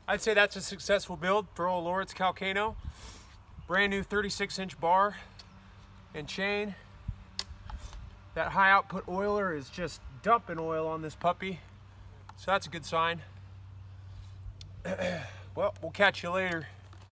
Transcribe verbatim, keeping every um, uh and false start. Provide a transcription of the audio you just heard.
I'd say that's a successful build for old Lawrence Calcano. Brand new thirty-six inch bar and chain. That high output oiler is just dumping oil on this puppy, so that's a good sign. Well, we'll catch you later.